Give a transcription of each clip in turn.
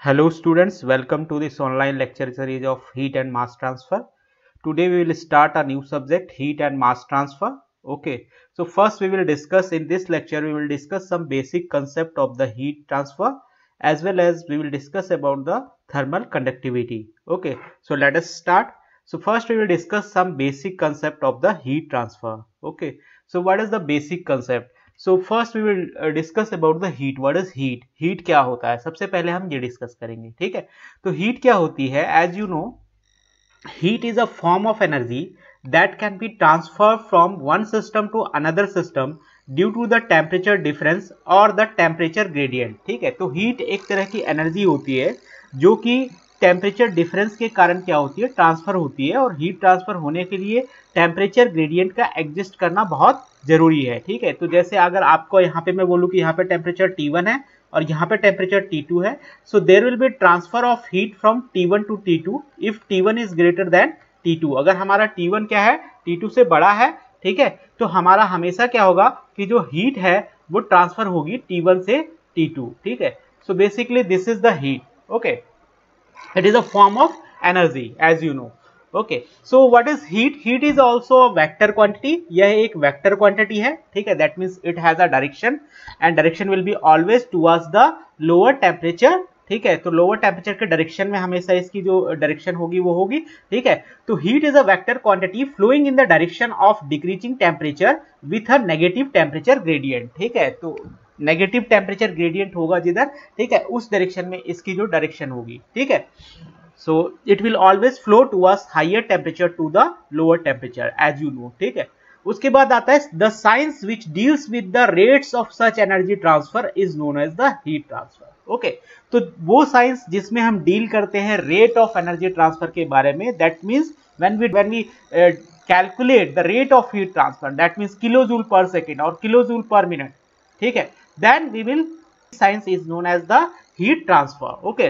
Hello students, welcome to this online lecture series of heat and mass transfer. Today we will start a new subject, heat and mass transfer. Okay, so first we will discuss in this lecture, we will discuss some basic concept of the heat transfer as well as we will discuss about the thermal conductivity. Okay, so let us start. So first we will discuss some basic concept of the heat transfer. Okay, so what is the basic concept? So first we will discuss about the heat. What is heat? Heat क्या होता है सबसे पहले हम ये discuss करेंगे. ठीक है, तो हीट क्या होती है? As you know, heat is a form of energy that can be transfer from one system to another system due to the temperature difference और द टेम्परेचर ग्रेडियंट. ठीक है, तो हीट एक तरह की एनर्जी होती है जो कि टेम्परेचर डिफरेंस के कारण क्या होती है, ट्रांसफर होती है. और हीट ट्रांसफर होने के लिए टेम्परेचर ग्रेडियंट का एग्जिस्ट करना बहुत जरूरी है. ठीक है, तो जैसे अगर आपको यहाँ पे मैं बोलूँ कि यहाँ पे टेम्परेचर T1 है और यहाँ पे टेम्परेचर T2 है, so there will be transfer of heat from T1 to T2 if T1 is greater than T2. अगर हमारा T1 क्या है, T2 से बड़ा है, ठीक है, तो हमारा हमेशा क्या होगा कि जो हीट है वो ट्रांसफर होगी T1 से T2. ठीक है, so basically this is the heat. Okay, it is a form of energy as you know. Okay, so what is heat? Heat is also a vector quantity. यह एक vector quantity है. ठीक है, that means it has a direction and direction will be always towards the lower temperature. ठीक है, तो lower temperature के direction में हमेशा इसकी जो डायरेक्शन होगी वो होगी. ठीक है, तो heat is a vector quantity flowing in the direction of decreasing temperature with a negative temperature gradient. ठीक है, तो नेगेटिव टेम्परेचर ग्रेडियंट होगा जिधर, ठीक है, उस डायरेक्शन में इसकी जो डायरेक्शन होगी. ठीक है, so it will always flow towards higher temperature to the lower temperature as you know. ठीक है, उसके बाद आता है the science which deals with the rates of such energy transfer is known as the heat transfer. Okay, तो वो science जिसमें हम डील करते हैं रेट ऑफ एनर्जी ट्रांसफर के बारे में, that means when we calculate the rate of heat transfer, that means kilo joule per second और किलो जूल पर मिनट. ठीक है, then we will science is known as the heat transfer. Okay,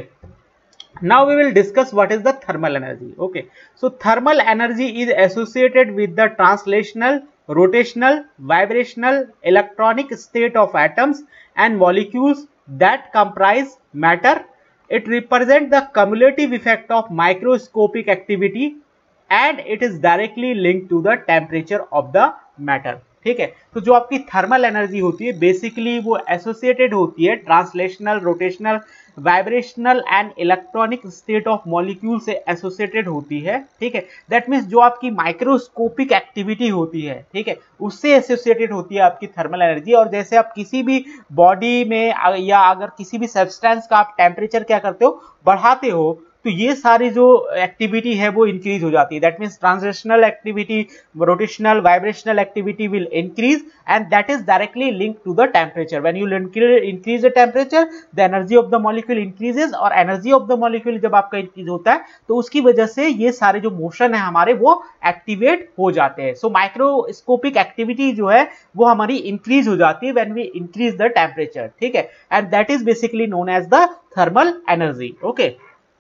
now we will discuss what is the thermal energy. Okay, so thermal energy is associated with the translational, rotational, vibrational, electronic state of atoms and molecules that comprise matter. It represents the cumulative effect of microscopic activity and it is directly linked to the temperature of the matter. ठीक है, तो जो आपकी thermal energy होती है basically वो associated होती है translational, rotational, vibrational and electronic state of molecule से एसोसिएटेड होती है. ठीक है, दैट मीन्स जो आपकी माइक्रोस्कोपिक एक्टिविटी होती है, ठीक है, उससे एसोसिएटेड होती है आपकी थर्मल एनर्जी. और जैसे आप किसी भी बॉडी में या अगर किसी भी सब्सटेंस का आप टेम्परेचर क्या करते हो, बढ़ाते हो, तो ये सारी जो एक्टिविटी है वो इंक्रीज हो जाती है. That means translational activity, rotational, vibrational activity will increase and that is directly linked to the temperature. When you increase the temperature, the energy of the molecule increases और एनर्जी ऑफ द मॉलिक्यूल जब आपका increase होता है तो उसकी वजह से ये सारे जो मोशन है हमारे वो एक्टिवेट हो जाते हैं. सो माइक्रोस्कोपिक एक्टिविटी जो है वो हमारी इंक्रीज हो जाती है when we increase the temperature. ठीक है, and that is basically known as the thermal energy. Okay,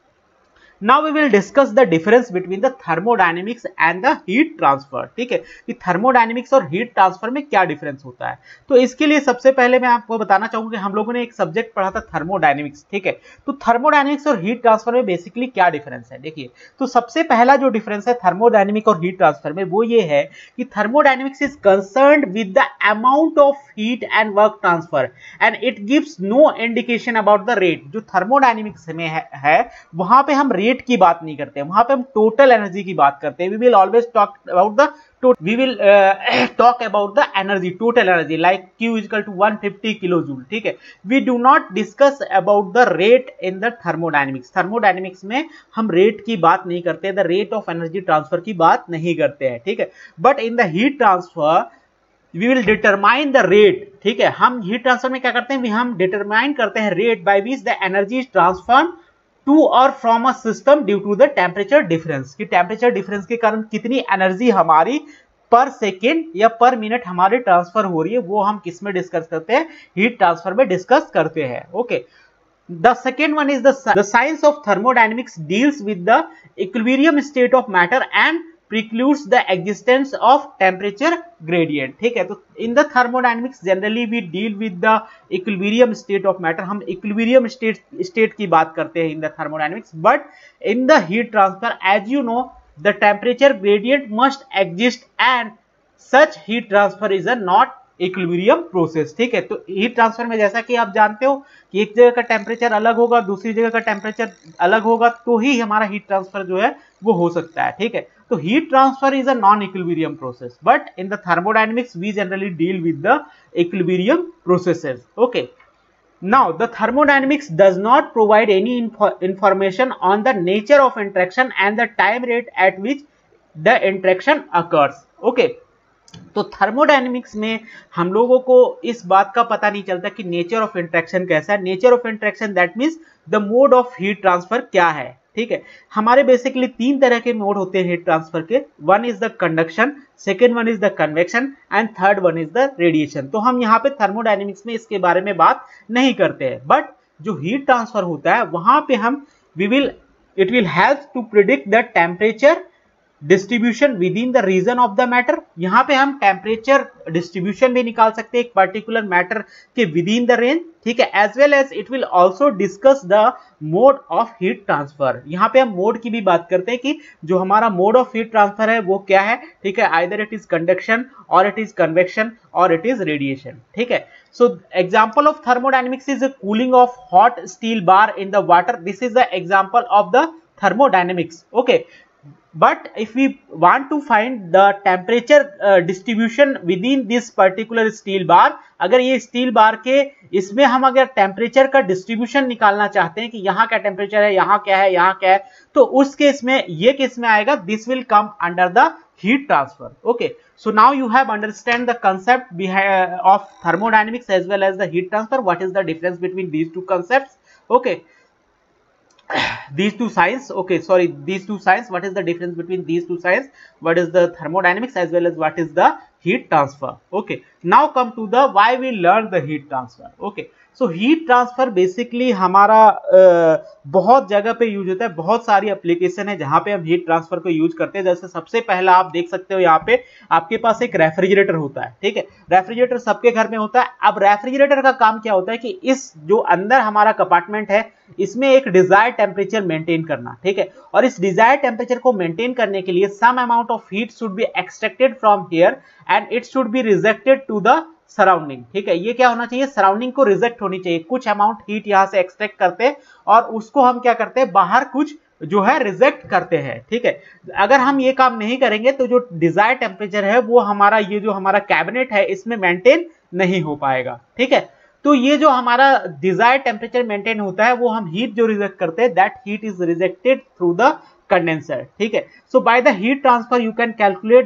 Now we will discuss the difference between the thermodynamics and the heat transfer. ठीक है, कि थर्मोडायनेमिक्स और हीट ट्रांसफर में क्या difference होता है. तो इसके लिए सबसे पहले मैं आपको बताना चाहूंगा कि हम लोगों ने एक सब्जेक्ट पढ़ा था थर्मोडायनेमिक्स. ठीक है, तो थर्मोडायनेमिक्स और हीट ट्रांसफर में बेसिकली क्या डिफरेंस है. देखिए, तो सबसे पहला जो डिफरेंस है थर्मोडायनेमिक और हीट ट्रांसफर में वो ये है कि thermodynamics is concerned with the amount of heat and work transfer and it gives no indication about the rate. जो थर्मोडायनेमिक्स में है वहां पे हम रेट की बात नहीं करते हैं, वहां पे हम टोटल एनर्जी की बात करते हैं. We will always talk about the talk about the energy, total energy like Q equal to 150 kilo joule. ठीक है, we do not discuss about the rate in the thermodynamics. Thermodynamics में हम rate की बात नहीं करते, the rate of energy transfer की बात नहीं करते हैं. ठीक है, but in the heat transfer we will determine the rate. ठीक है, हम हीट ट्रांसफर में क्या करते हैं, हम डिटरमाइन करते हैं rate by which the energy is transferred to और from a system due to the temperature difference. कि टेम्परेचर डिफरेंस के कारण कितनी एनर्जी हमारी पर सेकेंड या पर मिनट हमारे ट्रांसफर हो रही है, वो हम किस में डिस्कस करते हैं, हीट ट्रांसफर में डिस्कस करते हैं. Okay, the second one is the science of thermodynamics deals with the equilibrium state of matter and precludes the existence of temperature gradient, ठीक है। तो in the thermodynamics generally we deal with the equilibrium state of matter, हम equilibrium state की बात करते हैं in the thermodynamics, but in the heat transfer as you know the temperature gradient must exist and such heat transfer is a not equilibrium process, ठीक है। तो heat transfer में जैसा कि आप जानते हो कि एक जगह का टेम्परेचर अलग होगा, दूसरी जगह का टेम्परेचर अलग होगा, तो ही हमारा हीट ट्रांसफर जो है वो हो सकता है, ठीक है। तो heat transfer is a non equilibrium process, but in the thermodynamics we generally deal with the equilibrium processes, okay. Now the thermodynamics does not provide any information on the nature of interaction and the time rate at which the interaction occurs, okay। तो thermodynamics में हम लोगों को इस बात का पता नहीं चलता कि नेचर ऑफ इंटरेक्शन कैसा है। Nature of interaction that means the mode of heat transfer क्या है, ठीक है। हमारे बेसिकली तीन तरह के मोड होते हैं हीट ट्रांसफर के, one is the conduction, second one is the convection and third one is the radiation. तो हम यहाँ पे थर्मोडायनेमिक्स में इसके बारे में बात नहीं करते हैं, बट जो हीट ट्रांसफर होता है वहां पे हम it will help to predict the temperature distribution within the region of the matter. यहाँ पे हम टेम्परेचर डिस्ट्रीब्यूशन भी निकाल सकते हैं एक पर्टिकुलर मैटर के विद इन द रेंज, ठीक है। As well as it will also discuss the mode of heat transfer. यहाँ पे हम मोड की भी बात करते हैं कि जो हमारा मोड ऑफ हीट ट्रांसफर है वो क्या है, ठीक है। आइदर इट इज कंडक्शन और इट इज कन्वेक्शन और इट इज रेडिएशन, ठीक है। So example of thermodynamics is cooling of hot steel bar in the water, this is the example of the thermodynamics, okay. But if we want to find the temperature distribution within this particular steel bar, अगर ये steel bar के इसमें हम अगर temperature का distribution निकालना चाहते हैं कि यहाँ क्या टेम्परेचर है, यहाँ क्या है, यहाँ क्या है, तो उस केस में ये केस में आएगा this will come under the heat transfer, okay. So now you have understand the concept of thermodynamics as well as the heat transfer, what is the difference between these two concepts, okay. These two science, okay, sorry, these two science, what is the difference between these two science, what is the thermodynamics as well as what is the heat transfer, okay। Now come to the why we learn the heat transfer, okay। So heat transfer basically हमारा बहुत जगह पे use होता है, बहुत सारी application है जहां पे हम हीट ट्रांसफर को यूज करते हैं। जैसे सबसे पहला आप देख सकते हो यहाँ पे आपके पास एक रेफ्रिजरेटर होता है, ठीक है। रेफ्रिजरेटर सबके घर में होता है। अब रेफ्रिजरेटर का काम क्या होता है कि इस जो अंदर हमारा कंपार्टमेंट है इसमें एक डिजायर्ड टेम्परेचर मेंटेन करना, ठीक है। और इस डिजायर्ड टेम्परेचर को मेंटेन करने के लिए some amount of heat should be extracted from here and it should be rejected to the surrounding, ठीक है। ये क्या होना चाहिए, सराउंडिंग को रिजेक्ट होनी चाहिए। कुछ अमाउंट हीट यहां से एक्सट्रैक्ट करते हैं और उसको हम क्या करते हैं, बाहर कुछ जो है रिजेक्ट करते हैं, ठीक है। अगर हम ये काम नहीं करेंगे तो जो डिजायर्ड टेम्परेचर है वो हमारा ये जो हमारा कैबिनेट है इसमें मेंटेन नहीं हो पाएगा, ठीक है। तो ये जो हमारा डिजायर्ड टेम्परेचर मेंटेन होता है वो हम हीट जो रिजेक्ट करते हैं that heat is rejected through the condenser, ठीक है। So by the heat transfer you can calculate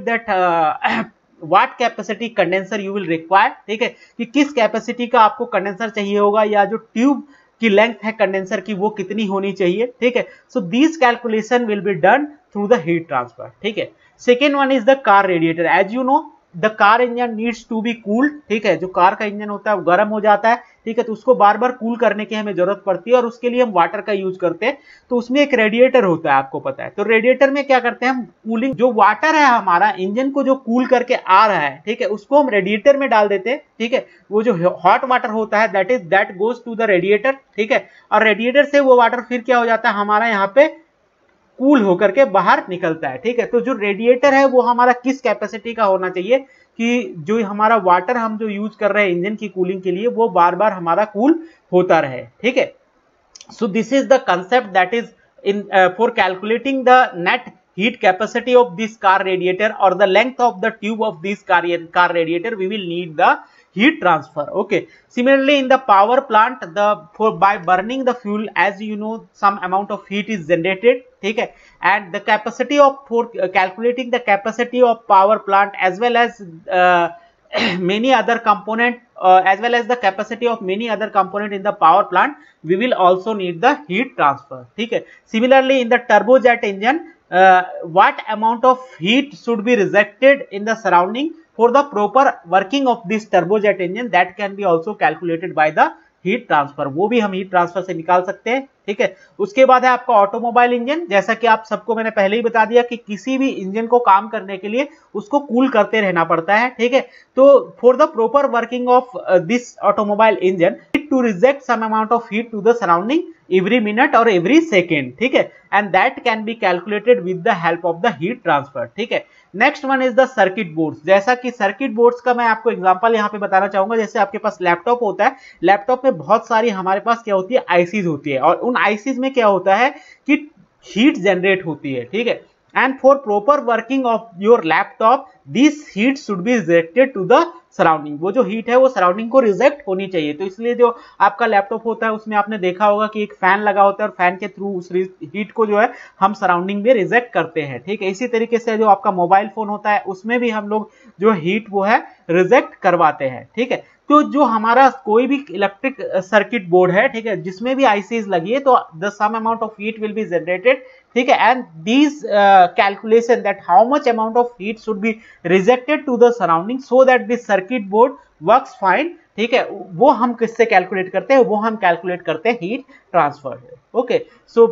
that what capacity condenser you will require, ठीक है, कि किस कैपेसिटी का आपको कंडेंसर चाहिए होगा या जो ट्यूब की लेंथ है कंडेंसर की वो कितनी होनी चाहिए, ठीक है। So this calculation will be done through the heat transfer, ठीक है। Second one is the car radiator. As you know the car engine needs to be cooled, ठीक है। जो कार का इंजन होता है वो गर्म हो जाता है, ठीक है। तो उसको बार बार कूल करने की हमें जरूरत पड़ती है और उसके लिए हम वाटर का यूज करते हैं। तो उसमें एक रेडिएटर होता है, आपको पता है। तो रेडिएटर में क्या करते हैं हम, कूलिंग जो वाटर है हमारा इंजन को जो कूल करके आ रहा है, ठीक है, उसको हम रेडिएटर में डाल देते हैं, ठीक है। वो जो हॉट वाटर होता है that goes to the radiator, ठीक है। और रेडिएटर से वो वाटर फिर क्या हो जाता है हमारा यहाँ पे कूल होकर के बाहर निकलता है, ठीक है। तो जो रेडिएटर है वो हमारा किस कैपेसिटी का होना चाहिए कि जो हमारा वाटर हम जो यूज कर रहे हैं इंजन की कूलिंग के लिए वो बार बार हमारा कूल होता रहे, ठीक है। So this is the concept that is in for calculating the net heat capacity of this car radiator or the length of the tube of this car radiator, we will need the heat transfer, okay. Similarly in the power plant, by burning the fuel, as you know some amount of heat is generated, ठीक है, and the capacity of for calculating the capacity of power plant as well as many other component as well as the capacity of many other component in the power plant, we will also need the heat transfer, ठीक है। Similarly in the turbojet engine, what amount of heat should be rejected in the surrounding for the proper working of this turbojet engine, that can be also calculated by the heat transfer, वो भी हम heat transfer से निकाल सकते हैं, ठीक है। उसके बाद है आपका ऑटोमोबाइल इंजन, जैसा कि आप सबको मैंने पहले ही बता दिया कि किसी भी इंजन को काम करने के लिए उसको कूल करते रहना पड़ता है, ठीक है। तो for the proper working of this automobile engine to reject some amount of heat to the surrounding every minute और every second, ठीक है, and that can be calculated with the help of the heat transfer, ठीक है। Next one is the circuit boards, जैसा कि circuit boards का मैं आपको एग्जांपल यहाँ पे बताना चाहूंगा। जैसे आपके पास लैपटॉप होता है, लैपटॉप में बहुत सारी हमारे पास क्या होती है, आईसीज होती है, और उन आईसीज में क्या होता है कि हीट जनरेट होती है, ठीक है। And for proper working of your laptop this heat should be rejected to the surrounding, वो जो हीट है वो सराउंडिंग को रिजेक्ट होनी चाहिए। तो इसलिए जो आपका लैपटॉप होता है उसमें आपने देखा होगा कि एक फैन लगा होता है और फैन के थ्रू उस हीट को जो है हम सराउंडिंग में रिजेक्ट करते हैं, ठीक है। इसी तरीके से जो आपका मोबाइल फोन होता है उसमें भी हम लोग जो हीट वो है रिजेक्ट करवाते हैं, ठीक है। तो जो हमारा कोई भी इलेक्ट्रिक सर्किट बोर्ड है, ठीक है, जिसमें भी आईसीज लगी है, तो the some amount of heat will be generated, ठीक है, and these calculation that how much amount of heat should be rejected to the surrounding so that this circuit board works fine, ठीक है, वो हम किससे कैलकुलेट करते हैं, वो हम कैलकुलेट करते हैं heat transfer, okay. So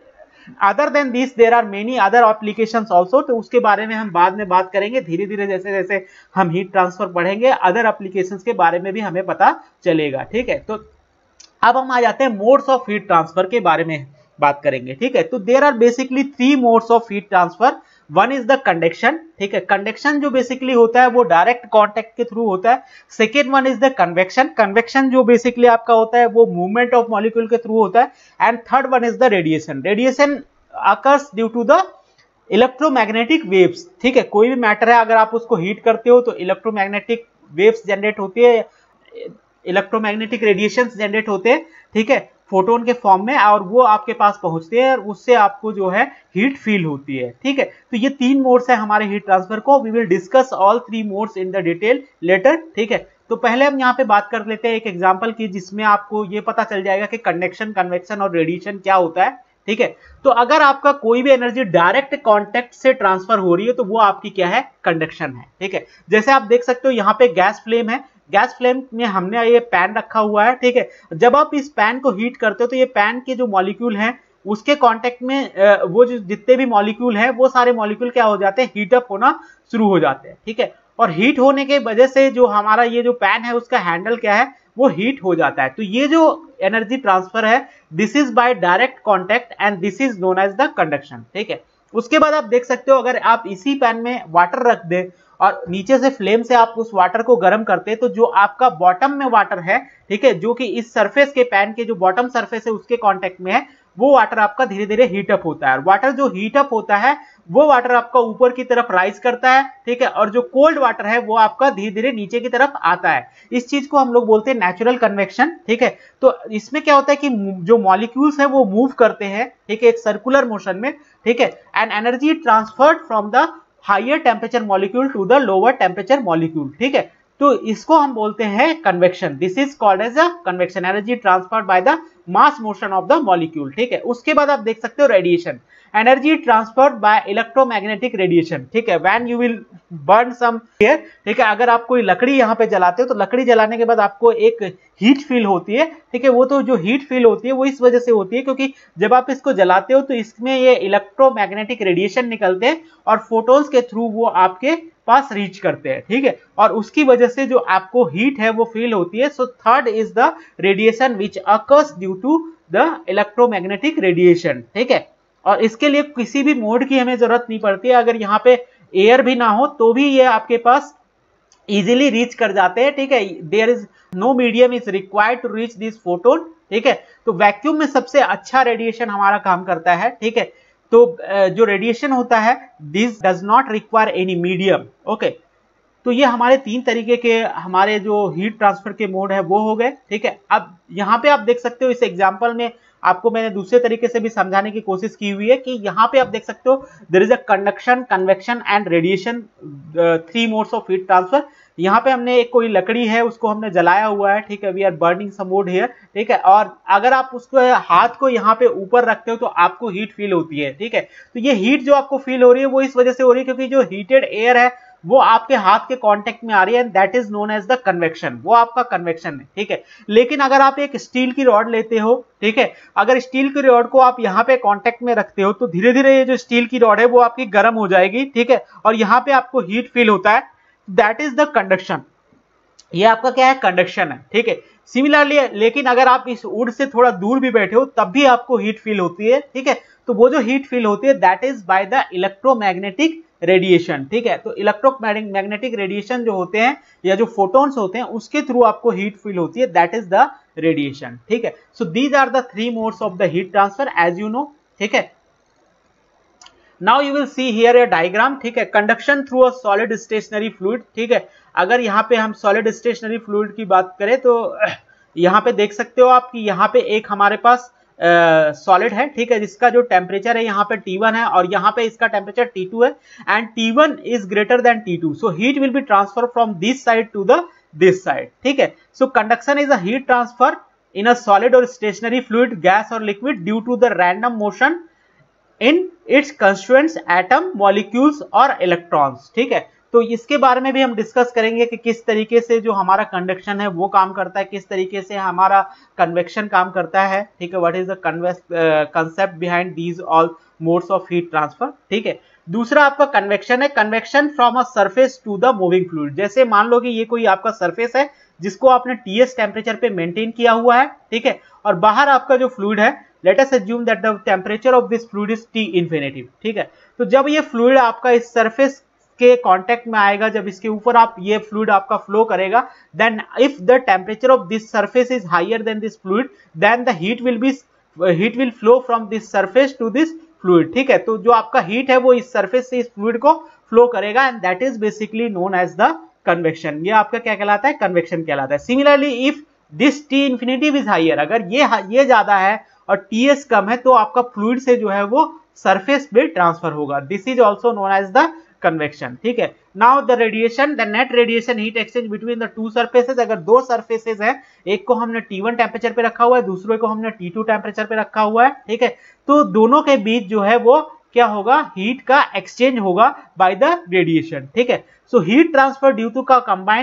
other than this there are many other applications also, तो उसके बारे में हम बाद में बात करेंगे, धीरे धीरे जैसे जैसे हम हीट ट्रांसफर पढ़ेंगे अदर एप्लीकेशंस के बारे में भी हमें पता चलेगा, ठीक है। तो अब हम आ जाते हैं मोड्स ऑफ हीट ट्रांसफर के बारे में बात करेंगे, ठीक है। तो there are basically 3 modes of heat transfer. One is the conduction, ठीक है, कंडक्शन जो बेसिकली होता है वो डायरेक्ट कांटेक्ट के थ्रू होता है। Second one is the convection, convection जो बेसिकली आपका होता है वो मूवमेंट ऑफ मॉलिक्यूल के थ्रू होता है। And third one is the radiation, radiation occurs due to the electromagnetic waves, ठीक है। कोई भी मैटर है अगर आप उसको हीट करते हो तो इलेक्ट्रोमैग्नेटिक वेव्स जनरेट होती है, इलेक्ट्रोमैग्नेटिक रेडिएशंस जनरेट होते हैं, ठीक है, फोटोन के फॉर्म में, और वो आपके पास पहुंचते हैं और उससे आपको जो है हीट फील होती है, ठीक है। तो ये 3 मोड्स है हमारे हीट ट्रांसफर को। We will discuss all 3 modes in the detail later, ठीक है। तो पहले हम यहाँ पे बात कर लेते हैं एक एग्जांपल की, जिसमें आपको ये पता चल जाएगा कि कंडक्शन, कन्वेक्शन और रेडिएशन क्या होता है, ठीक है। तो अगर आपका कोई भी एनर्जी डायरेक्ट कांटेक्ट से ट्रांसफर हो रही है तो वो आपकी क्या है, कंडक्शन है, ठीक है। जैसे आप देख सकते हो यहाँ पे गैस फ्लेम है, गैस फ्लेम में हमने ये पैन रखा हुआ है, ठीक है। जब आप इस पैन को हीट करते हो तो ये पैन के जो मॉलिक्यूल हैं उसके कांटेक्ट में वो जो जितने भी मॉलिक्यूल हैं वो सारे मॉलिक्यूल क्या हो जाते हैं, हीट अप होना शुरू हो जाते हैं, ठीक है। और हीट होने के वजह से जो हमारा ये जो पैन है उसका हैंडल क्या है, वो हीट हो जाता है। तो ये जो एनर्जी ट्रांसफर है this is by direct contact and this is known as the conduction, ठीक है। उसके बाद आप देख सकते हो अगर आप इसी पैन में वाटर रख दे और नीचे से फ्लेम से आप उस वाटर को गर्म करते हैं तो जो आपका बॉटम में वाटर है, ठीक है, जो कि इस सरफेस के पैन के जो बॉटम सरफेस है उसके कांटेक्ट में है, वो वाटर आपका धीरे धीरे हीट अप होता है। वाटर जो हीट अप होता है वो वाटर आपका ऊपर की तरफ राइज करता है, ठीक है, और जो कोल्ड वाटर है वो आपका धीरे धीरे नीचे की तरफ आता है। इस चीज को हम लोग बोलते हैं नेचुरल कन्वेक्शन, ठीक है। तो इसमें क्या होता है कि जो मॉलिक्यूल्स है वो मूव करते हैं, ठीक है, एक सर्कुलर मोशन में, ठीक है, and energy transferred from the higher temperature molecule to the lower temperature molecule, ठीक है। तो इसको हम बोलते हैं convection, this is called as a convection, energy transferred by the mass motion of the molecule, ठीक है। उसके बाद आप देख सकते हो radiation, energy transferred by electromagnetic radiation, ठीक है। When you will burn some air, ठीक है, अगर आप कोई लकड़ी यहाँ पे जलाते हो तो लकड़ी जलाने के बाद आपको एक हीट फील होती है, ठीक है। वो तो जो हीट फील होती है वो इस वजह से होती है क्योंकि जब आप इसको जलाते हो तो इसमें ये इलेक्ट्रोमैग्नेटिक रेडिएशन निकलते हैं और फोटोन्स के थ्रू वो आपके पास रीच करते हैं, ठीक है, और उसकी वजह से जो आपको हीट है वो फील होती है। So third is the radiation which occurs due to the electromagnetic radiation, ठीक है। और इसके लिए किसी भी मोड की हमें जरूरत नहीं पड़ती है, अगर यहाँ पे एयर भी ना हो तो भी ये आपके पास इजीली रीच कर जाते हैं, ठीक है। There is no medium is required to reach this photon, ठीक है। तो वैक्यूम में सबसे अच्छा रेडिएशन हमारा काम करता है, ठीक है। तो जो रेडिएशन होता है this does not require any medium, okay. तो ये हमारे 3 तरीके के हमारे जो हीट ट्रांसफर के मोड है वो हो गए, ठीक है। अब यहाँ पे आप देख सकते हो इस एग्जांपल में आपको मैंने दूसरे तरीके से भी समझाने की कोशिश की हुई है कि यहाँ पे आप देख सकते हो there is a conduction, convection and radiation, 3 modes of heat transfer. यहाँ पे हमने एक कोई लकड़ी है उसको हमने जलाया हुआ है, ठीक है, we are burning some wood here, ठीक है। और अगर आप उसको हाथ को यहाँ पे ऊपर रखते हो तो आपको हीट फील होती है, ठीक है। तो ये हीट जो आपको फील हो रही है वो इस वजह से हो रही है क्योंकि जो हीटेड एयर है वो आपके हाथ के कांटेक्ट में आ रही है, and that is known as the convection, वो आपका कन्वेक्शन है, ठीक है। लेकिन अगर आप एक स्टील की रॉड लेते हो, ठीक है, अगर स्टील की रॉड को आप यहाँ पे कांटेक्ट में रखते हो तो धीरे धीरे ये जो स्टील की रॉड है वो आपकी गर्म हो जाएगी, ठीक है, और यहाँ पे आपको हीट फील होता है, दैट इज द कंडक्शन, ये आपका क्या है, कंडक्शन है, ठीक है। सिमिलरली लेकिन अगर आप इस वुड से थोड़ा दूर भी बैठे हो तब भी आपको हीट फील होती है, ठीक है, तो वो जो हीट फील होती है that is by the electromagnetic radiation, ठीक है। तो इलेक्ट्रोमैग्नेटिक रेडिएशन जो होते हैं या जो फोटॉन्स होते हैं उसके थ्रू आपको हीट फील होती है, दैट इज द रेडिएशन, ठीक है। So these are the three modes of the heat transfer as you know, ठीक है। Now you will see here a diagram, ठीक है, conduction through a solid stationary fluid, ठीक है। अगर यहाँ पे हम सॉलिड स्टेशनरी फ्लूइड की बात करें तो यहाँ पे देख सकते हो आप कि यहाँ पे एक हमारे पास सॉलिड है, ठीक है, जिसका जो टेम्परेचर है यहाँ पे T1 है और यहाँ पे इसका टेम्परेचर T2 है, and T1 is greater than T2, so heat will be transfer from this side to the this side, ठीक है। So conduction is a heat transfer in a solid और स्टेशनरी फ्लूइड, गैस और liquid due to the random motion in its constituents atom, molecules और electrons, ठीक है। तो इसके बारे में भी हम डिस्कस करेंगे कि किस तरीके से जो हमारा कंडक्शन है वो काम करता है, किस तरीके से हमारा कन्वेक्शन काम करता है, ठीक है, what is the concept behind these all modes of heat transfer, ठीक है। दूसरा आपका कन्वेक्शन है, convection from a surface to the moving fluid. जैसे मान लो कि ये कोई आपका सरफेस है जिसको आपने TS टेम्परेचर पे मेंटेन किया हुआ है, ठीक है, और बाहर आपका जो फ्लूइड है, let us assume that the temperature of this fluid is T infinity, ठीक है। तो जब ये फ्लूइड आपका इस सरफेस के कांटेक्ट में आएगा, जब इसके ऊपर आप ये फ्लूइड आपका फ्लो करेगा, then if the temperature of this surface is higher than this fluid, then the heat will flow from this surface to this fluid, ठीक है। तो जो आपका हीट है वो इस सरफेस से इस फ्लूइड को फ्लो करेगा, and that is basically known as the convection. ये आपका क्या कहलाता है, कन्वेक्शन कहलाता है। Similarly if this T infinity is higher, अगर ये ज्यादा है और TS कम है तो आपका फ्लूइड से जो है वो सरफेस पे ट्रांसफर होगा, this is also known as the convection, ठीक है। Now the radiation, the net radiation heat exchange between the two surfaces, अगर दो सरफेसेस हैं, एक को हमने T1 टेम्परेचर पे रखा हुआ है, दूसरे को हमने T2 टेम्परेचर पे रखा हुआ है, ठीक है, तो दोनों के बीच जो है वो क्या होगा, हीट का एक्सचेंज होगा बाय द रेडिएशन, ठीक है। So heat transfer due to का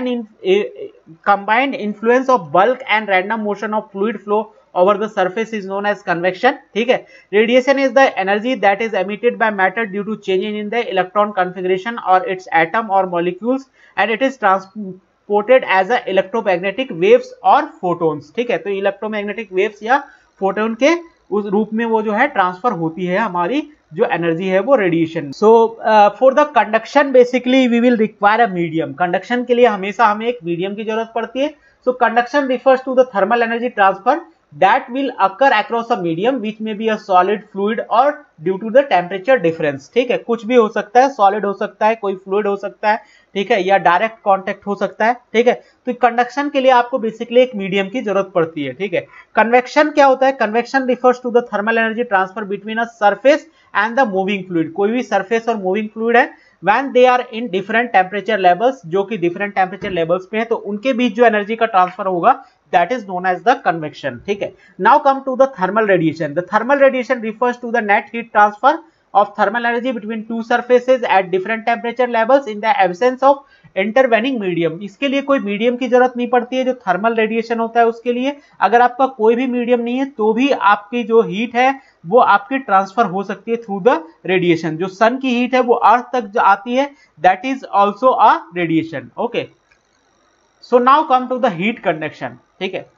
combined influence of bulk and random motion of fluid flow over the surface is known as convection, ठीक है। Radiation is the energy that is emitted by matter due to changing in the electron configuration or its atom or molecules, and it is transported as a electromagnetic waves or photons, ठीक है। तो electromagnetic waves या photon के उस रूप में वो जो है ट्रांसफर होती है हमारी जो एनर्जी है वो radiation. So for the conduction basically we will require a medium, conduction के लिए हमेशा हमें एक मीडियम की जरूरत पड़ती है। So conduction refers to the thermal energy transfer that will occur across a medium which may be a solid, fluid or due to the temperature difference, ठीक है। कुछ भी हो सकता है, सॉलिड हो सकता है, कोई फ्लूइड हो सकता है, ठीक है, या डायरेक्ट कांटेक्ट हो सकता है, ठीक है। तो कंडक्शन के लिए आपको बेसिकली एक मीडियम की जरूरत पड़ती है, ठीक है। कन्वेक्शन क्या होता है, convection refers to the thermal energy transfer between a surface and the moving fluid. कोई भी सरफेस और मूविंग फ्लूइड है, when they are in different temperature levels, जो कि different temperature levels पे है, तो उनके बीच जो एनर्जी का ट्रांसफर होगा that is known as the convection, ठीक है। Now come to the thermal radiation. The thermal radiation refers to the net heat transfer of thermal energy between two surfaces at different temperature levels in the absence of intervening medium. इसके लिए कोई medium की जरूरत नहीं पड़ती है, जो thermal radiation होता है उसके लिए अगर आपका कोई भी मीडियम नहीं है तो भी आपकी जो हीट है वो आपकी ट्रांसफर हो सकती है थ्रू द रेडिएशन। जो सन की हीट है वो अर्थ तक आती है, that is also a radiation, okay. So now come to the heat conduction, ठीक है।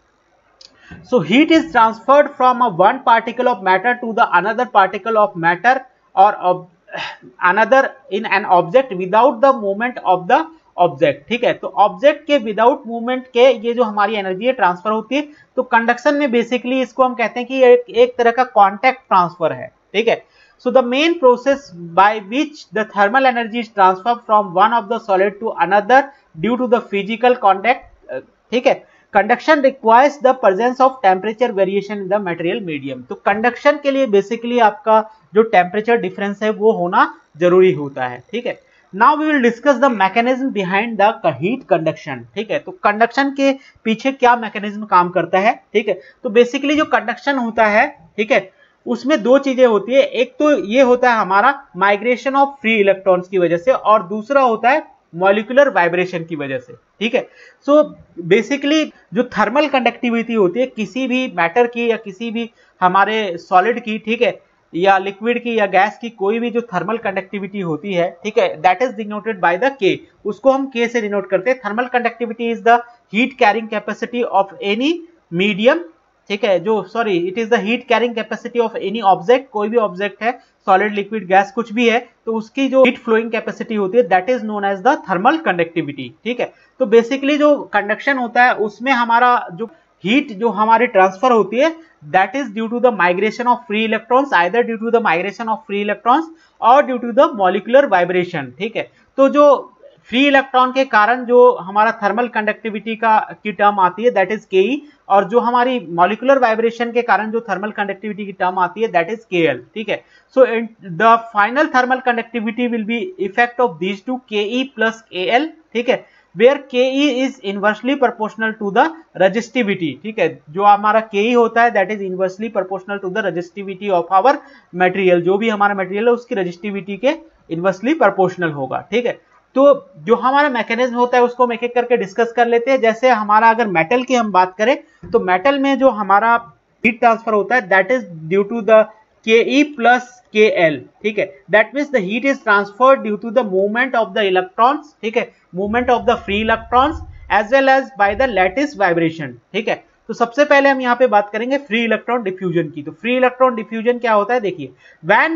So heat is transferred from a one particle of matter to the another particle of matter और another in an object without the movement of the object, ठीक है। तो object के without movement के ये जो हमारी एनर्जी है ट्रांसफर होती है। तो कंडक्शन में बेसिकली इसको हम कहते हैं कि एक तरह का कॉन्टैक्ट ट्रांसफर है, ठीक है। So the main process by which the thermal energy is transfer from one of the solid to another due to the physical contact, ठीक है। Conduction requires the presence of temperature variation in the material medium. तो conduction के लिए basically आपका जो temperature difference है वो होना जरूरी होता है, ठीक है। Now we will discuss the mechanism behind the heat conduction, ठीक है। तो कंडक्शन के पीछे क्या मैकेनिज्म काम करता है, ठीक है। तो बेसिकली जो कंडक्शन होता है, ठीक है, उसमें दो चीजें होती है। एक तो ये होता है हमारा माइग्रेशन ऑफ फ्री इलेक्ट्रॉन्स की वजह से, और दूसरा होता है मॉलिक्यूलर वाइब्रेशन की वजह से, ठीक है। सो बेसिकली जो थर्मल कंडक्टिविटी होती है किसी भी मैटर की या किसी भी हमारे सॉलिड की, ठीक है, या लिक्विड की या गैस की, कोई भी जो थर्मल कंडक्टिविटी होती है, ठीक है, that is denoted by the K. उसको हम के से डिनोट करते हैं। Thermal conductivity is the heat carrying capacity of any medium, ठीक है, जो sorry it is the heat carrying capacity of any object, कोई भी ऑब्जेक्ट है, सॉलिड लिक्विड गैस कुछ भी है, तो उसकी जो हीट फ्लोइंग कैपेसिटी होती है that is known as the thermal conductivity, ठीक है। तो बेसिकली जो कंडक्शन होता है उसमें हमारा जो हीट जो हमारी ट्रांसफर होती है that is due to the migration of free electrons, either due to the migration of free electrons और due to the molecular vibration, ठीक है। तो जो फ्री इलेक्ट्रॉन के कारण जो हमारा थर्मल कंडक्टिविटी की टर्म आती है दैट इज के, और जो हमारी मॉलिक्यूलर वाइब्रेशन के कारण जो थर्मल कंडक्टिविटी की टर्म आती है दैट इज के एल, ठीक है। So the final thermal conductivity will be effect of these two K E plus के एल, ठीक है, where Ke is inversely proportional to the resistivity, ठीक है। जो हमारा Ke होता है that is inversely proportional to the resistivity of our material, जो भी हमारा मटेरियल है उसकी रेजिस्टिविटी के इनवर्सली प्रोपोर्शनल होगा, ठीक है। तो जो हमारा मैकेनिज्म होता है उसको हम एक एक करके डिस्कस कर लेते हैं। जैसे हमारा अगर मेटल की हम बात करें तो मेटल में जो हमारा हीट ट्रांसफर होता है that is due to the Ke plus Kl, ठीक है। That means the heat is transferred due to the movement of the electrons, ठीक है, movement of the free electrons as well as by the lattice vibration, ठीक है। तो सबसे पहले हम यहाँ पे बात करेंगे फ्री इलेक्ट्रॉन डिफ्यूजन की। तो फ्री इलेक्ट्रॉन डिफ्यूजन क्या होता है, देखिए, when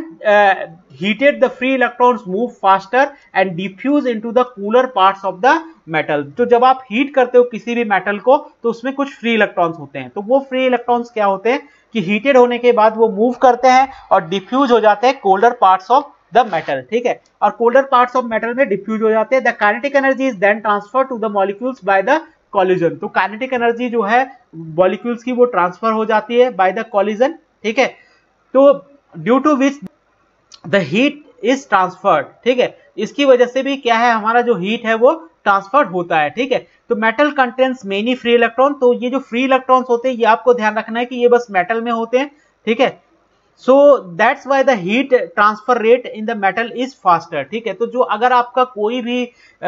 heated the free electrons move faster and diffuse into the cooler parts of the metal. तो जब आप हीट करते हो किसी भी मेटल को तो उसमें कुछ फ्री इलेक्ट्रॉन्स होते हैं, तो वो फ्री इलेक्ट्रॉन्स क्या होते हैं कि हीटेड होने के बाद वो मूव करते हैं और डिफ्यूज हो जाते हैं colder parts of the metal, ठीक है, और कोल्डर पार्ट्स ऑफ मेटल में डिफ्यूज हो जाते हैं। The kinetic energy is then transfer to the molecules by the collision. तो काइनेटिक एनर्जी जो है मॉलिक्यूल्स की वो ट्रांसफर हो जाती है बाय द कॉलिजन, ठीक है। तो due to which the heat is transferred, ठीक है, इसकी वजह से भी क्या है हमारा जो हीट है वो ट्रांसफर्ड होता है, ठीक है। तो metal contains many free electron, तो ये जो फ्री इलेक्ट्रॉन्स होते हैं ये आपको ध्यान रखना है कि ये बस मेटल में होते हैं, ठीक है। So that's why the heat transfer rate in the metal is faster, ठीक है। तो जो अगर आपका कोई भी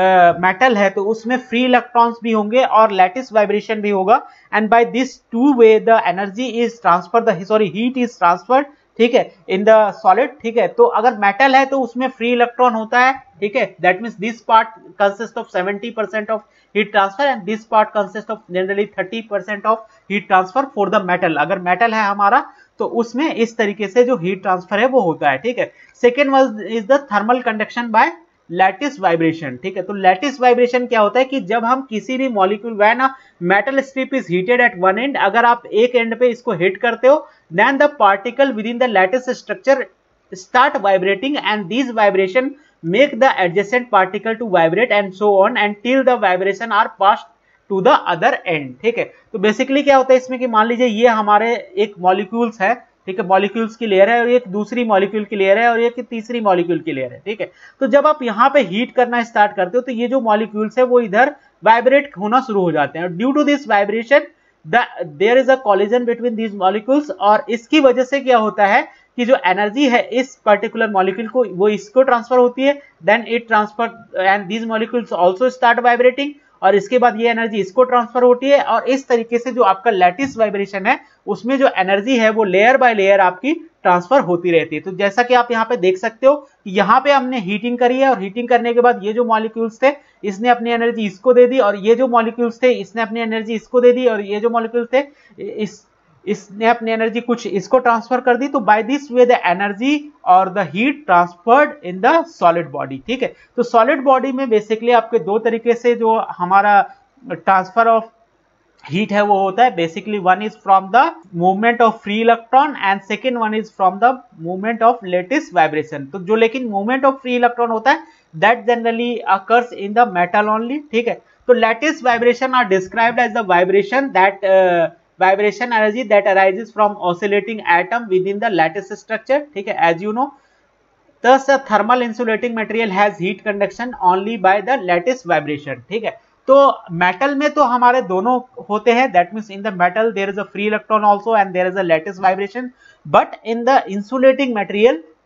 मेटल है तो उसमें फ्री इलेक्ट्रॉन्स भी होंगे और लैटिस वाइब्रेशन भी होगा, and by this two way the energy is transfer heat is transferred, ठीक है, इन द सॉलिड, ठीक है। तो अगर मेटल है तो उसमें फ्री इलेक्ट्रॉन होता है, ठीक है, that means this part consist of 70% of heat transfer and this part consist of generally 30% of heat transfer for the metal. अगर मेटल है हमारा तो उसमें इस तरीके से जो हीट ट्रांसफर है वो होता है, ठीक है। Second one is the thermal conduction by lattice vibration, ठीक है। तो लैटिस वाइब्रेशन क्या होता है कि जब हम किसी भी molecule when a metal strip is heated at one end, अगर आप एक एंड पे इसको हिट करते हो then the particle within the lattice structure start vibrating and these vibration make the adjacent particle to vibrate and so on until the vibration are passed to the other end, ठीक है। तो basically क्या होता है इसमें कि मान लीजिए ये हमारे एक मॉलिक्यूल्स है, ठीक है, मॉलिक्यूल्स की लेयर है और एक दूसरी मॉलिक्यूल की लेयर है और एक तीसरी मॉलिक्यूल की लेयर है, ठीक है। तो जब आप यहाँ पे हीट करना स्टार्ट करते हो तो ये जो मॉलिक्यूल्स है वो इधर वाइब्रेट होना शुरू हो जाते हैं। Due to this vibration there is a collision between these molecules, और इसकी वजह से क्या होता है कि जो एनर्जी है इस पर्टिकुलर मॉलिक्यूल को वो इसको ट्रांसफर होती है, then it transfer and these molecules also start vibrating, और इसके बाद ये एनर्जी इसको ट्रांसफर होती है, और इस तरीके से जो आपका लैटिस वाइब्रेशन है उसमें जो एनर्जी है वो लेयर बाय लेयर आपकी ट्रांसफर होती रहती है। तो जैसा कि आप यहाँ पे देख सकते हो कि यहाँ पे हमने हीटिंग करी है और हीटिंग करने के बाद ये जो मॉलिक्यूल्स थे इसने अपनी एनर्जी इसको दे दी, और ये जो मॉलिक्यूल्स थे इसने अपनी एनर्जी इसको दे दी, और ये जो मॉलिक्यूल्स थे इसने अपनी एनर्जी कुछ इसको ट्रांसफर कर दी। तो by this way the energy और the heat transferred in the solid body, ठीक है। तो सॉलिड बॉडी में बेसिकली आपके दो तरीके से जो हमारा ट्रांसफर ऑफ हीट है वो होता है। Basically one is from the movement of free electron and second one is from the movement of lattice vibration. तो जो लेकिन मूवमेंट ऑफ फ्री इलेक्ट्रॉन होता है that generally occurs in the metal only, ठीक है। तो lattice vibration are described as the vibration that vibration energy that arises from oscillating atom within the lattice structure, ठीक है, as you know. Thus a thermal insulating material has heat conduction only by the lattice vibration, ठीक है। तो metal में तो हमारे दोनों होते हैं, that means in the metal there is a free electron also and there is a lattice vibration, but in the insulating material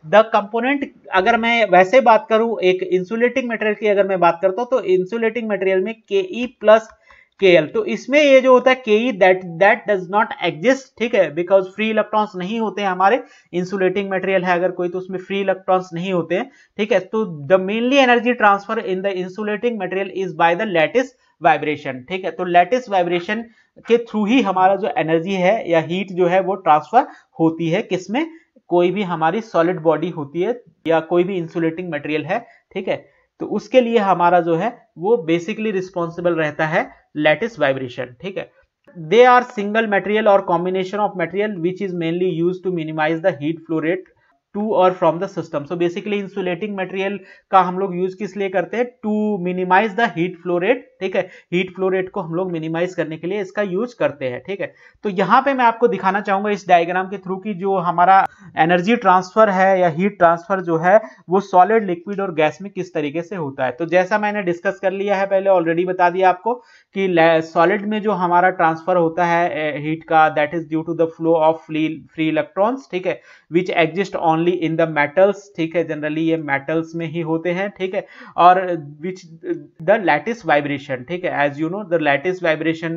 the component, अगर मैं वैसे बात करूं एक इंसुलेटिंग मटेरियल की अगर मैं बात करता हूं तो इंसुलेटिंग मटेरियल में के प्लस Kl, तो इसमें ये जो होता है Ke that does not exist, ठीक है, बिकॉज फ्री इलेक्ट्रॉन्स नहीं होते हैं हमारे, इंसुलेटिंग मटेरियल है अगर कोई तो उसमें फ्री इलेक्ट्रॉन्स नहीं होते हैं, ठीक है। तो the mainly energy transfer in the insulating material is by the lattice vibration, ठीक है। तो लैटिस वाइब्रेशन के थ्रू ही हमारा जो एनर्जी है या हीट जो है वो ट्रांसफर होती है, किसमें, कोई भी हमारी सॉलिड बॉडी होती है या कोई भी इंसुलेटिंग मटेरियल है, ठीक है। तो उसके लिए हमारा जो है वो बेसिकली रिस्पॉन्सिबल रहता है लैटिस वाइब्रेशन, ठीक है। दे आर सिंगल मटेरियल और combination of material which is mainly used to minimize the heat flow rate to और from the system. So basically insulating material का हम लोग यूज किस लिए करते हैं, to minimize the heat flow rate, ठीक है, हीट फ्लो रेट को हम लोग मिनिमाइज करने के लिए इसका यूज करते हैं, ठीक है। तो यहाँ पे मैं आपको दिखाना चाहूंगा इस डायग्राम के थ्रू कि जो हमारा एनर्जी ट्रांसफर है या हीट ट्रांसफर जो है वो सॉलिड, लिक्विड और गैस में किस तरीके से होता है। तो जैसा मैंने डिस्कस कर लिया है पहले, ऑलरेडी बता दिया आपको कि सॉलिड में जो हमारा ट्रांसफर होता है हीट का, that is due to the flow of free electrons, ठीक है, which exist only in the metals, ठीक है, जनरली ये मेटल्स में ही होते हैं, ठीक है। और विच द लैटिस वाइब्रेशन, ठीक है, as you know the lattice vibration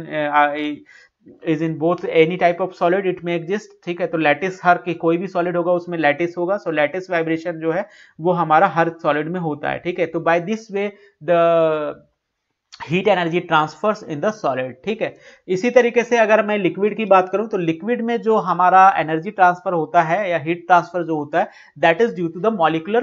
is in both any type of solid it में एग्जिस्ट, ठीक है। तो लैटिस, हर की कोई भी सॉलिड होगा उसमें लैटिस होगा, सो लैटिस वाइब्रेशन जो है वो हमारा हर सॉलिड में होता है, ठीक है। तो by this way the heat energy transfers in the solid, ठीक है। इसी तरीके से अगर मैं लिक्विड की बात करूं तो लिक्विड में जो हमारा एनर्जी ट्रांसफर होता है या हीट ट्रांसफर जो होता है that is due to the molecular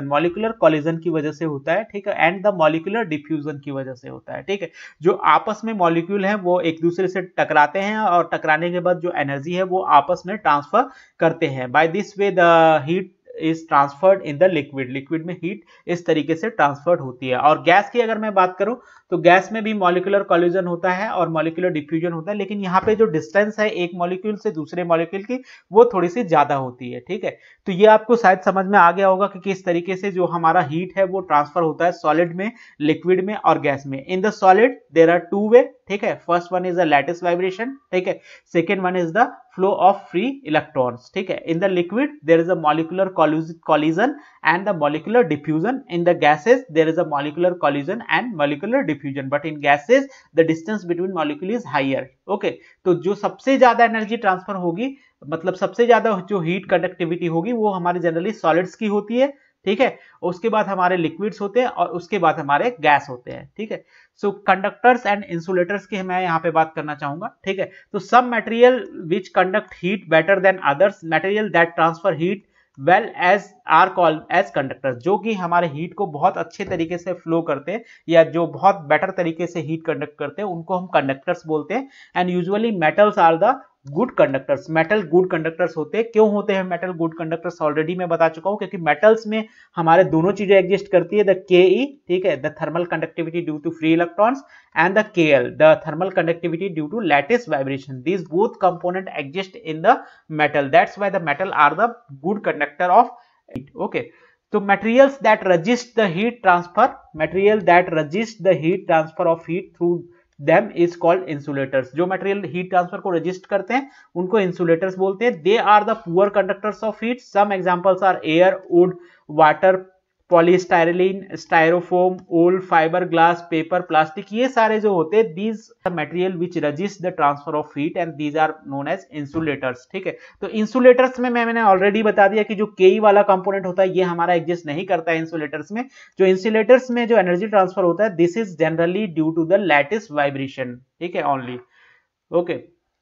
collision की वजह से होता है, ठीक है, एंड द मॉलिक्यूलर डिफ्यूजन की वजह से होता है, ठीक है। जो आपस में मॉलिक्यूल है वो एक दूसरे से टकराते हैं और टकराने के बाद जो एनर्जी है वो आपस में ट्रांसफर करते हैं। By this way the heat is transferred in the liquid में हीट इस तरीके से ट्रांसफर्ड होती है। और गैस की अगर मैं बात करूं तो गैस में भी मॉलिक्यूलर कॉलिजन होता है और मॉलिक्यूलर डिफ्यूजन होता है, लेकिन यहाँ पे जो डिस्टेंस है एक मॉलिक्यूल से दूसरे मॉलिक्यूल की वो थोड़ी सी ज्यादा होती है, ठीक है। तो ये आपको शायद समझ में आ गया होगा कि किस तरीके से जो हमारा हीट है वो ट्रांसफर होता है सॉलिड में, लिक्विड में और गैस में। In the solid there are two way, ठीक है, first one is the lattice vibration, ठीक है, second one is the flow of free electrons, ठीक है। in the liquid there is a molecular collision and the molecular diffusion. in the gases there is a molecular collision and molecular diffusion, but in gases the distance between molecule is higher, okay। तो जो सबसे ज्यादा energy transfer होगी, मतलब सबसे ज्यादा जो heat conductivity होगी वो हमारे जनरली सॉलिड्स की होती है, ठीक है, उसके बाद हमारे लिक्विड्स होते हैं और उसके बाद हमारे गैस होते हैं, ठीक है। सो कंडक्टर्स एंड इंसुलेटर्स की मैं यहाँ पे बात करना चाहूंगा, ठीक है। तो some material which conduct heat better than others, material that transfer heat well as are called as conductors, जो कि हमारे हीट को बहुत अच्छे तरीके से फ्लो करते हैं या जो बहुत बेटर तरीके से हीट कंडक्ट करते हैं उनको हम कंडक्टर्स बोलते हैं। And usually metals are the good conductors, metal good conductors होते हैं। क्यों होते हैं मेटल गुड कंडक्टर्स, ऑलरेडी मैं बता चुका हूं, क्योंकि मेटल्स में हमारे दोनों चीजें एग्जिस्ट करती है, द Ke, ठीक है, the thermal conductivity due to free electrons, and the Kl, the thermal conductivity due to lattice vibration. These both component exist in the metal, that's why the metal are the good conductor of heat, okay. तो materials that resist the heat transfer, material that resist the heat transfer of heat through them is called insulators। जो material heat transfer को resist करते हैं उनको insulators बोलते हैं। They are the poor conductors of heat. Some examples are air, wood, water, polystyrene, Styrofoam, wool, fibre glass, paper, plastic, ये सारे जो होते हैं these material which resist the transfer of heat and these are known as insulators, ठीक है। तो insulators में मैंने ऑलरेडी बता दिया कि जो Ke वाला कंपोनेंट होता है ये हमारा एग्जिस्ट नहीं करता है इंसुलेटर्स में। जो इंसुलेटर्स में जो एनर्जी ट्रांसफर होता है this is generally due to the lattice vibration, ठीक है, ओनली, ओके।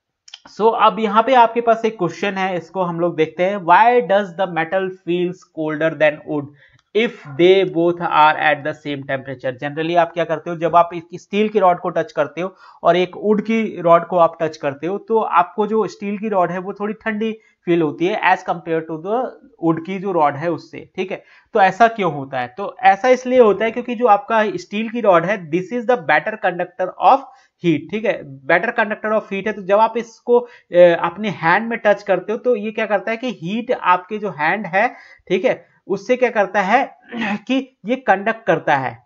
सो अब यहाँ पे आपके पास एक क्वेश्चन है, इसको हम लोग देखते हैं। Why does the metal feels colder than wood if they both are at the same temperature. Generally आप क्या करते हो, जब आप स्टील की रॉड को टच करते हो और एक वुड की रॉड को आप टच करते हो तो आपको जो स्टील की रॉड है वो थोड़ी ठंडी फील होती है as compare to the wood की जो रॉड है उससे, ठीक है। तो ऐसा क्यों होता है, तो ऐसा इसलिए होता है क्योंकि जो आपका स्टील की रॉड है this is the better conductor of heat, ठीक है, बेटर कंडक्टर ऑफ हीट है। तो जब आप इसको अपने हैंड में टच करते हो तो ये क्या करता है कि हीट आपके जो हैंड है, ठीक है, उससे क्या करता है कि ये कंडक्ट करता है, ठीक है।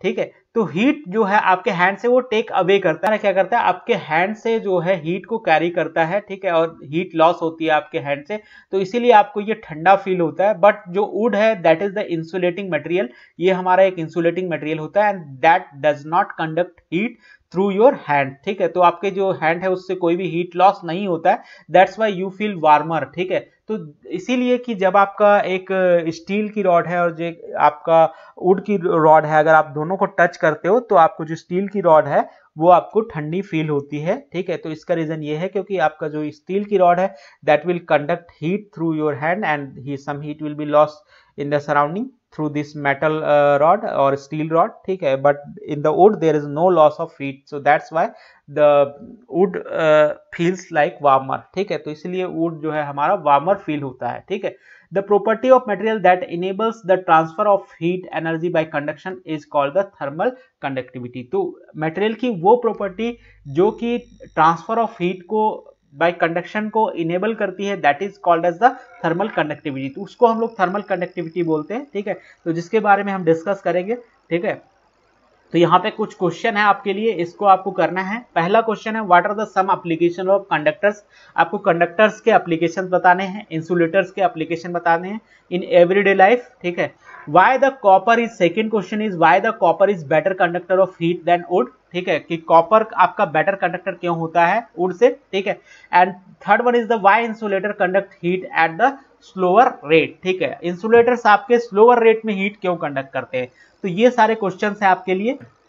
तो हीट जो है आपके हैंड से वो टेक अवे करता है, क्या करता है आपके हैंड से जो है हीट को कैरी करता है, ठीक है, और हीट लॉस होती है आपके हैंड से, तो इसीलिए आपको ये ठंडा फील होता है। बट जो वुड है that is the insulating material, ये हमारा एक इंसुलेटिंग मटेरियल होता है and that does not conduct heat through your hand, ठीक है, तो आपके जो हैंड है उससे कोई भी हीट लॉस नहीं होता है, that's why you feel warmer, ठीक है। तो इसीलिए कि जब आपका एक स्टील की रॉड है और जो आपका वुड की रॉड है, अगर आप दोनों को टच करते हो तो आपको जो स्टील की रॉड है वो आपको ठंडी फील होती है, ठीक है। तो इसका रीजन ये है क्योंकि आपका जो स्टील की रॉड है that will conduct heat through your hand and some heat will be loss in the surrounding through this metal rod or steel rod, ठीक है, but in the wood there is no loss of heat, so that's why the wood feels like warmer, ठीक है। तो इसलिए wood जो है हमारा warmer feel होता है, ठीक है। The property of material that enables the transfer of heat energy by conduction is called the thermal conductivity। तो material की वो property जो कि transfer of heat को बाय कंडक्शन को इनेबल करती है that is called as the thermal conductivity, तो उसको हम लोग थर्मल कंडक्टिविटी बोलते हैं, ठीक है। तो जिसके बारे में हम डिस्कस करेंगे, ठीक है। तो यहाँ पे कुछ क्वेश्चन है आपके लिए, इसको आपको करना है। पहला क्वेश्चन है what are the some application of conductors, आपको कंडक्टर्स के एप्लीकेशन बताने हैं, इंसुलेटर्स के एप्लीकेशन बताने हैं इन एवरीडे लाइफ, ठीक है। Why the copper is, second question is why the copper is better conductor of heat than wood, ठीक है, कि कॉपर आपका बेटर कंडक्टर क्यों होता है वुड से, ठीक है। And third one is the why insulator conduct heat at the slower rate, ठीक है, इंसुलेटर्स आपके स्लोअर रेट में हीट क्यों कंडक्ट करते हैं। तो ये सारे क्वेश्चंस हैं आपके लिए,